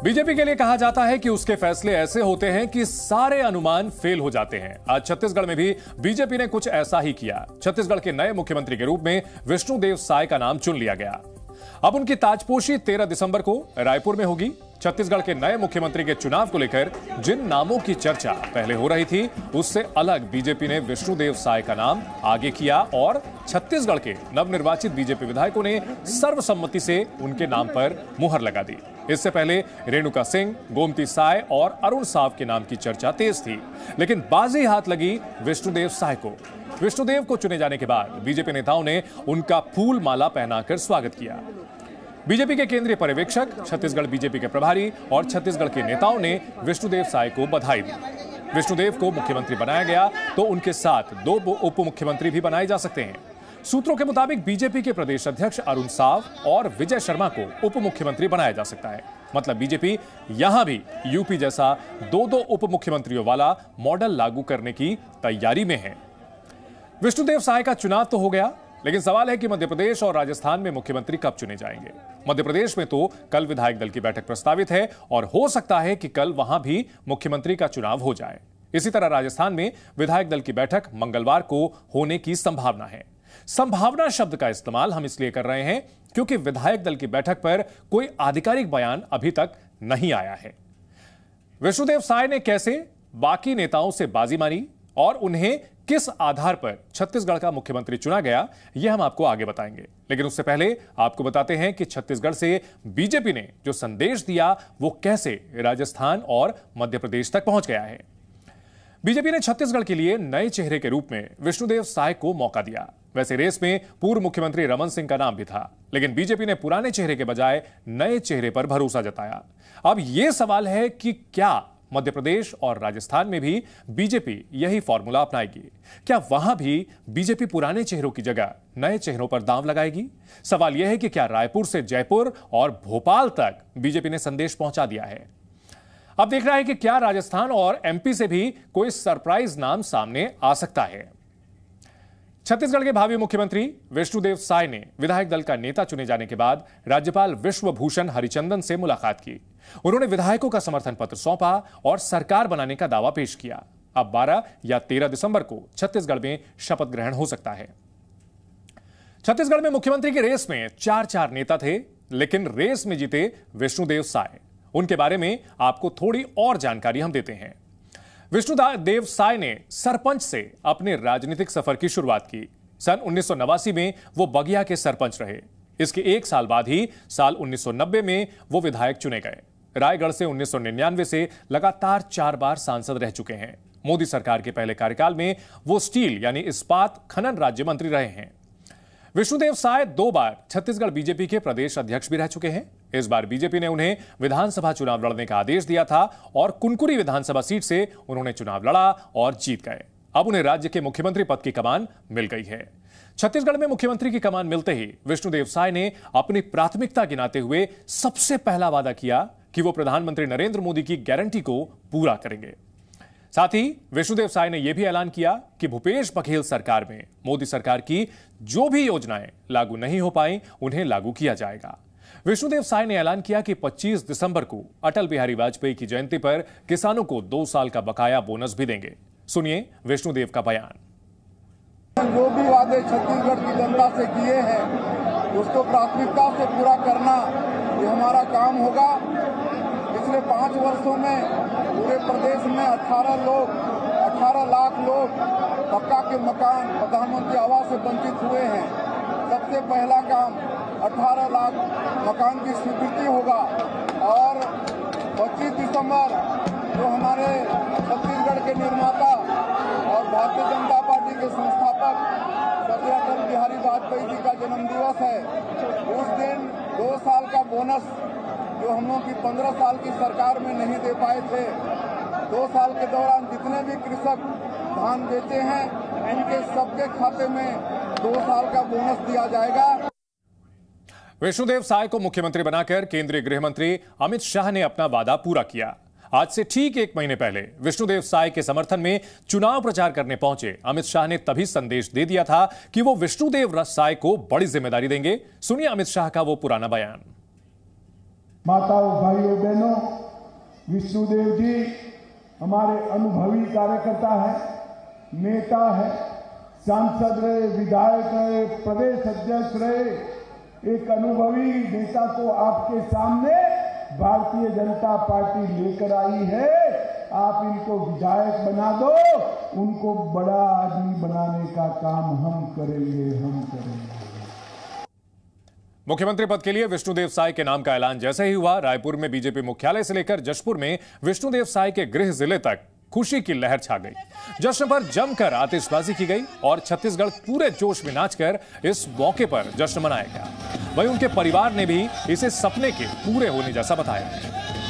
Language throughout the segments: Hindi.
बीजेपी के लिए कहा जाता है कि उसके फैसले ऐसे होते हैं कि सारे अनुमान फेल हो जाते हैं। आज छत्तीसगढ़ में भी बीजेपी ने कुछ ऐसा ही किया। छत्तीसगढ़ के नए मुख्यमंत्री के रूप में विष्णुदेव साय का नाम चुन लिया गया। अब उनकी ताजपोशी 13 दिसंबर को रायपुर में होगी। छत्तीसगढ़ के नए मुख्यमंत्री के चुनाव को लेकर जिन नामों की चर्चा पहले हो रही थी, उससे अलग बीजेपी ने विष्णुदेव साय का नाम आगे किया और छत्तीसगढ़ के नवनिर्वाचित बीजेपी विधायकों ने सर्वसम्मति से उनके नाम पर मुहर लगा दी। इससे पहले रेणुका सिंह, गोमती साय और अरुण साव के नाम की चर्चा तेज थी, लेकिन बाजी हाथ लगी विष्णुदेव साय को। विष्णुदेव को चुने जाने के बाद बीजेपी नेताओं ने उनका फूल माला पहनाकर स्वागत किया। बीजेपी के केंद्रीय पर्यवेक्षक, छत्तीसगढ़ बीजेपी के प्रभारी और छत्तीसगढ़ के नेताओं ने विष्णुदेव साय को बधाई दी। विष्णुदेव को मुख्यमंत्री बनाया गया तो उनके साथ 2 उप मुख्यमंत्री भी बनाए जा सकते हैं। सूत्रों के मुताबिक बीजेपी के प्रदेश अध्यक्ष अरुण साव और विजय शर्मा को उप मुख्यमंत्री बनाया जा सकता है। मतलब बीजेपी यहां भी यूपी जैसा 2 उप मुख्यमंत्रियों वाला मॉडल लागू करने की तैयारी में है। विष्णुदेव साय का चुनाव तो हो गया, लेकिन सवाल है कि मध्य प्रदेश और राजस्थान में मुख्यमंत्री कब चुने जाएंगे। मध्य प्रदेश में तो कल विधायक दल की बैठक प्रस्तावित है और हो सकता है कि कल वहां भी मुख्यमंत्री का चुनाव हो जाए। इसी तरह राजस्थान में विधायक दल की बैठक मंगलवार को होने की संभावना है। संभावना शब्द का इस्तेमाल हम इसलिए कर रहे हैं क्योंकि विधायक दल की बैठक पर कोई आधिकारिक बयान अभी तक नहीं आया है। विष्णुदेव साय ने कैसे बाकी नेताओं से बाजी मारी और उन्हें किस आधार पर छत्तीसगढ़ का मुख्यमंत्री चुना गया, यह हम आपको आगे बताएंगे। लेकिन उससे पहले आपको बताते हैं कि छत्तीसगढ़ से बीजेपी ने जो संदेश दिया वो कैसे राजस्थान और मध्य प्रदेश तक पहुंच गया है। बीजेपी ने छत्तीसगढ़ के लिए नए चेहरे के रूप में विष्णुदेव साय को मौका दिया। वैसे रेस में पूर्व मुख्यमंत्री रमन सिंह का नाम भी था, लेकिन बीजेपी ने पुराने चेहरे के बजाय नए चेहरे पर भरोसा जताया। अब यह सवाल है कि क्या मध्य प्रदेश और राजस्थान में भी बीजेपी यही फॉर्मूला अपनाएगी? क्या वहां भी बीजेपी पुराने चेहरों की जगह नए चेहरों पर दांव लगाएगी? सवाल यह है कि क्या रायपुर से जयपुर और भोपाल तक बीजेपी ने संदेश पहुंचा दिया है? अब देखना है कि क्या राजस्थान और एमपी से भी कोई सरप्राइज नाम सामने आ सकता है। छत्तीसगढ़ के भावी मुख्यमंत्री विष्णुदेव साय ने विधायक दल का नेता चुने जाने के बाद राज्यपाल विश्वभूषण हरिचंदन से मुलाकात की। उन्होंने विधायकों का समर्थन पत्र सौंपा और सरकार बनाने का दावा पेश किया। अब 12 या 13 दिसंबर को छत्तीसगढ़ में शपथ ग्रहण हो सकता है। छत्तीसगढ़ में मुख्यमंत्री की रेस में 4 नेता थे, लेकिन रेस में जीते विष्णुदेव साय। उनके बारे में आपको थोड़ी और जानकारी हम देते हैं। विष्णुदेव साय ने सरपंच से अपने राजनीतिक सफर की शुरुआत की। सन 1989 में वो बगिया के सरपंच रहे। इसके 1 साल बाद ही साल 1990 में वो विधायक चुने गए। रायगढ़ से 1999 से लगातार 4 बार सांसद रह चुके हैं। मोदी सरकार के पहले कार्यकाल में वो स्टील यानी इस्पात खनन राज्य मंत्री रहे हैं। विष्णुदेव साय 2 बार छत्तीसगढ़ बीजेपी के प्रदेश अध्यक्ष भी रह चुके हैं। इस बार बीजेपी ने उन्हें विधानसभा चुनाव लड़ने का आदेश दिया था और कुनकुरी विधानसभा सीट से उन्होंने चुनाव लड़ा और जीत गए। अब उन्हें राज्य के मुख्यमंत्री पद की कमान मिल गई है। छत्तीसगढ़ में मुख्यमंत्री की कमान मिलते ही विष्णुदेव साय ने अपनी प्राथमिकता गिनाते हुए सबसे पहला वादा किया कि वो प्रधानमंत्री नरेंद्र मोदी की गारंटी को पूरा करेंगे। साथ ही विष्णुदेव साय ने यह भी ऐलान किया कि भूपेश बघेल सरकार में मोदी सरकार की जो भी योजनाएं लागू नहीं हो पाई, उन्हें लागू किया जाएगा। विष्णुदेव साय ने ऐलान किया कि 25 दिसंबर को अटल बिहारी वाजपेयी की जयंती पर किसानों को 2 साल का बकाया बोनस भी देंगे। सुनिए विष्णुदेव का बयान। जो भी वादे छत्तीसगढ़ की जनता से किए हैं उसको प्राथमिकता से पूरा करना ये हमारा काम होगा। पिछले 5 वर्षों में पूरे प्रदेश में 18 लाख लोग पक्का के मकान प्रधानमंत्री आवास से वंचित हुए हैं। सबसे पहला काम 18 लाख मकान की स्वीकृति होगा और 25 दिसंबर जो हमारे छत्तीसगढ़ के निर्माता और भारतीय जनता पार्टी के संस्थापक स्वर्गीय अटल बिहारी वाजपेयी जी का जन्म दिवस है, उस दिन 2 साल का बोनस जो हम लोग की 15 साल की सरकार में नहीं दे पाए थे, 2 साल के दौरान जितने भी कृषक धान बेचे हैं इनके सबके खाते में 2 साल का बोनस दिया जाएगा। विष्णुदेव साय को मुख्यमंत्री बनाकर केंद्रीय गृह मंत्री अमित शाह ने अपना वादा पूरा किया। आज से ठीक 1 महीने पहले विष्णुदेव साय के समर्थन में चुनाव प्रचार करने पहुंचे अमित शाह ने तभी संदेश दे दिया था कि वो विष्णुदेव साय को बड़ी जिम्मेदारी देंगे। सुनिए अमित शाह का वो पुराना बयान। माताओं, भाइयों, बहनों, विष्णुदेव जी हमारे अनुभवी कार्यकर्ता है, नेता है, सांसद रहे, विधायक रहे, प्रदेश अध्यक्ष रहे। एक अनुभवी नेता को आपके सामने भारतीय जनता पार्टी लेकर आई है। आप इनको विधायक बना दो, उनको बड़ा आदमी बनाने का काम हम करेंगे। मुख्यमंत्री पद के लिए विष्णुदेव साय के नाम का ऐलान जैसे ही हुआ, रायपुर में बीजेपी मुख्यालय से लेकर जशपुर में विष्णुदेव साय के गृह जिले तक खुशी की लहर छा गई। जश्न पर जमकर आतिशबाजी की गई और छत्तीसगढ़ पूरे जोश में नाचकर इस मौके पर जश्न मनाया गया। वहीं उनके परिवार ने भी इसे सपने के पूरे होने जैसा बताया।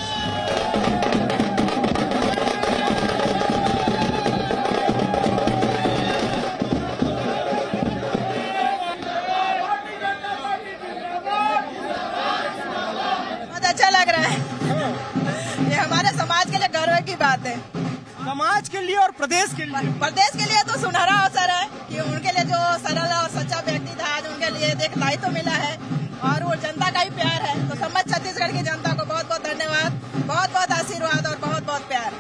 अच्छा लग रहा है, ये हमारे समाज के लिए गर्व की बात है। समाज के लिए और प्रदेश के लिए तो सुनहरा अवसर है कि उनके लिए जो सरल और सच्चा व्यक्ति था, आज उनके लिए एक दायित्व तो मिला है और वो जनता का ही प्यार है। तो समस्त छत्तीसगढ़ की जनता को बहुत बहुत धन्यवाद, बहुत बहुत आशीर्वाद और बहुत बहुत प्यार।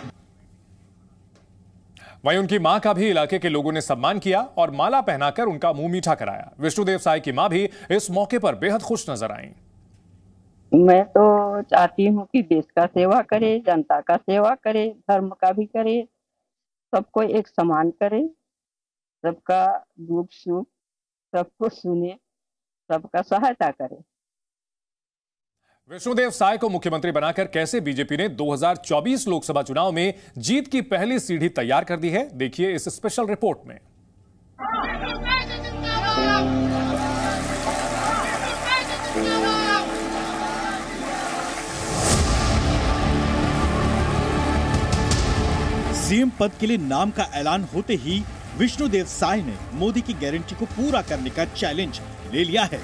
वहीं उनकी मां का भी इलाके के लोगों ने सम्मान किया और माला पहनाकर उनका मुंह मीठा कराया। विष्णुदेव साय की मां भी इस मौके पर बेहद खुश नजर आईं। मैं तो चाहती हूँ कि देश का सेवा करे, जनता का सेवा करे, धर्म का भी करे, सबको एक समान करे, सबका दुख सुख सबको सुने, सबका सहायता करे। विष्णुदेव साय को मुख्यमंत्री बनाकर कैसे बीजेपी ने 2024 लोकसभा चुनाव में जीत की पहली सीढ़ी तैयार कर दी है, देखिए इस स्पेशल रिपोर्ट में। सीएम पद के लिए नाम का ऐलान होते ही विष्णुदेव साय ने मोदी की गारंटी को पूरा करने का चैलेंज ले लिया है।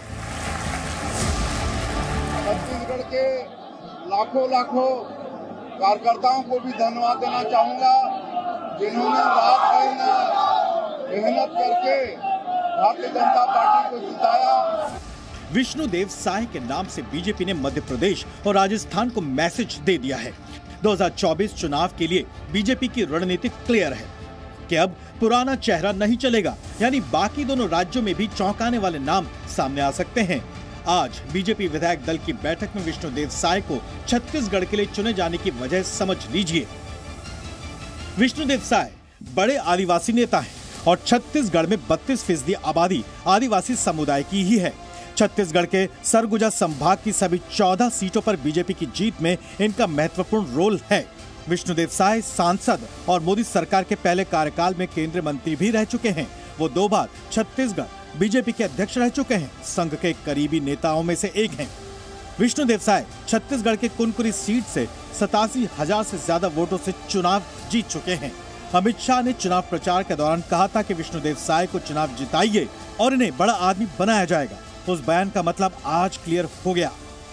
छत्तीसगढ़ के लाखों कार्यकर्ताओं को भी धन्यवाद देना चाहूंगा, जिन्होंने रात दिन मेहनत करके भारतीय जनता पार्टी को जिताया। विष्णुदेव साय के नाम से बीजेपी ने मध्य प्रदेश और राजस्थान को मैसेज दे दिया है। 2024 चुनाव के लिए बीजेपी की रणनीति क्लियर है कि अब पुराना चेहरा नहीं चलेगा, यानी बाकी दोनों राज्यों में भी चौंकाने वाले नाम सामने आ सकते हैं। आज बीजेपी विधायक दल की बैठक में विष्णुदेव साय को छत्तीसगढ़ के लिए चुने जाने की वजह समझ लीजिए। विष्णुदेव साय बड़े आदिवासी नेता हैं और छत्तीसगढ़ में 32% आबादी आदिवासी समुदाय की ही है। छत्तीसगढ़ के सरगुजा संभाग की सभी 14 सीटों पर बीजेपी की जीत में इनका महत्वपूर्ण रोल है। विष्णुदेव साय सांसद और मोदी सरकार के पहले कार्यकाल में केंद्रीय मंत्री भी रह चुके हैं। वो 2 बार छत्तीसगढ़ बीजेपी के अध्यक्ष रह चुके हैं। संघ के करीबी नेताओं में से एक हैं। विष्णुदेव साय छत्तीसगढ़ के कुनकुरी सीट से 87,000 से ज्यादा वोटों से चुनाव जीत चुके हैं। अमित शाह ने चुनाव प्रचार के दौरान कहा था कि विष्णुदेव साय को चुनाव जिताइए और इन्हें बड़ा आदमी बनाया जाएगा। उस बयान का मतलब आज क्लियर हो गया।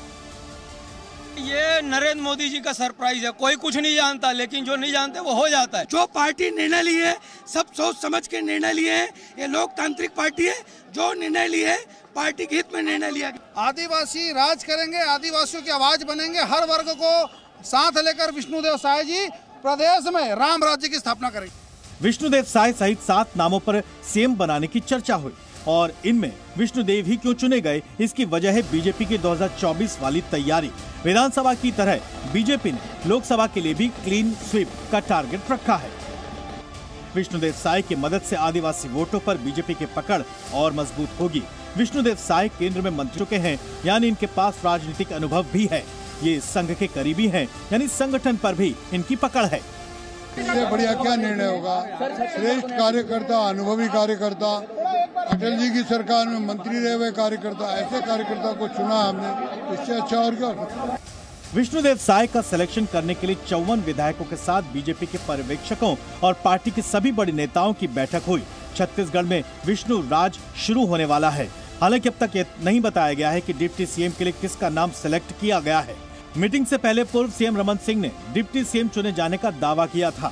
ये नरेंद्र मोदी जी का सरप्राइज है। कोई कुछ नहीं जानता, लेकिन जो नहीं जानते वो हो जाता है। जो पार्टी निर्णय ली है, सब सोच समझ के निर्णय लिए हैं। ये लोकतांत्रिक पार्टी है, जो निर्णय लिए है पार्टी के हित में निर्णय लिया गया। आदिवासी राज करेंगे, आदिवासियों की आवाज बनेंगे, हर वर्ग को साथ लेकर विष्णुदेव साय जी प्रदेश में राम राज्य की स्थापना करेंगे। विष्णुदेव साय सहित 7 नामों पर सीएम बनाने की चर्चा हुई और इनमें विष्णुदेव ही क्यों चुने गए, इसकी वजह है बीजेपी की 2024 वाली तैयारी। विधानसभा की तरह बीजेपी ने लोकसभा के लिए भी क्लीन स्वीप का टारगेट रखा है। विष्णुदेव साय की मदद से आदिवासी वोटों पर बीजेपी की पकड़ और मजबूत होगी। विष्णुदेव साय केंद्र में मंत्री चुके हैं, यानी इनके पास राजनीतिक अनुभव भी है। ये संघ के करीबी हैं, यानी संगठन पर भी इनकी पकड़ है। इससे बढ़िया क्या निर्णय होगा। श्रेष्ठ कार्यकर्ता, अनुभवी कार्यकर्ता, अटल जी की सरकार में मंत्री रहे हुए कार्यकर्ता, ऐसे कार्यकर्ता को चुना हमने, इससे अच्छा और क्या। विष्णुदेव साय का सिलेक्शन करने के लिए 54 विधायकों के साथ बीजेपी के पर्यवेक्षकों और पार्टी के सभी बड़े नेताओं की बैठक हुई। छत्तीसगढ़ में विष्णु राज शुरू होने वाला है। हालांकि अब तक ये नहीं बताया गया है कि डिप्टी सीएम के लिए किसका नाम सिलेक्ट किया गया है। मीटिंग से पहले पूर्व सीएम रमन सिंह ने डिप्टी सीएम चुने जाने का दावा किया था।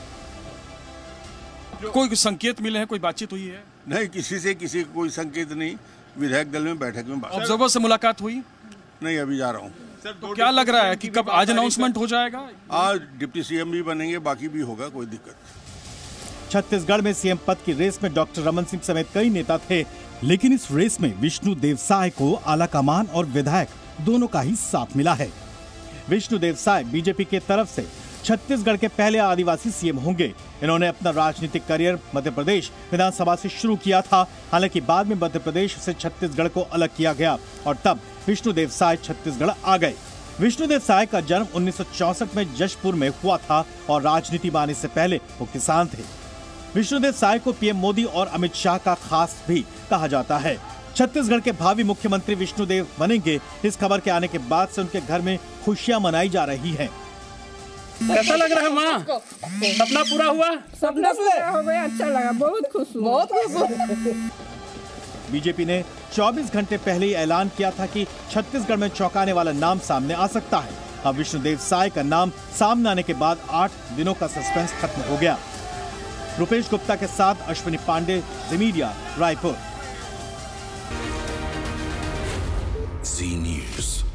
कोई संकेत मिले हैं, कोई बातचीत हुई है? नहीं, किसी से किसी को कोई संकेत नहीं। विधायक दल में बैठक में ऑब्जर्वर से मुलाकात हुई? नहीं, अभी जा रहा हूँ। तो क्या लग रहा है कि कब आज अनाउंसमेंट हो जाएगा? आज डिप्टी सीएम भी बनेंगे, बाकी भी होगा, कोई दिक्कत नहीं। छत्तीसगढ़ में सीएम पद की रेस में डॉक्टर रमन सिंह समेत कई नेता थे, लेकिन इस रेस में विष्णुदेव साय को आलाकमान और विधायक दोनों का ही साथ मिला है। विष्णुदेव साय बीजेपी के तरफ से छत्तीसगढ़ के पहले आदिवासी सीएम होंगे। इन्होंने अपना राजनीतिक करियर मध्य प्रदेश विधानसभा से शुरू किया था। हालांकि बाद में मध्य प्रदेश से छत्तीसगढ़ को अलग किया गया और तब विष्णुदेव साय छत्तीसगढ़ आ गए। विष्णुदेव साय का जन्म 1964 में जशपुर में हुआ था और राजनीति में आने से पहले वो किसान थे। विष्णुदेव साय को पीएम मोदी और अमित शाह का खास भी कहा जाता है। छत्तीसगढ़ के भावी मुख्यमंत्री विष्णुदेव बनेंगे। इस खबर के आने के बाद से उनके घर में खुशियां मनाई जा रही हैं। कैसा लग रहा है माँ? सपना पूरा हुआ? सपना पूरा हो गया, अच्छा लगा, बहुत खुश हूँ, बहुत खुश हूँ। बीजेपी ने 24 घंटे पहले ही ऐलान किया था कि छत्तीसगढ़ में चौंकाने वाला नाम सामने आ सकता है। अब विष्णुदेव साय का नाम सामने आने के बाद 8 दिनों का सस्पेंस खत्म हो गया। रुपेश गुप्ता के साथ Ashwini Pandey, Zee media, Raipur. Zee news.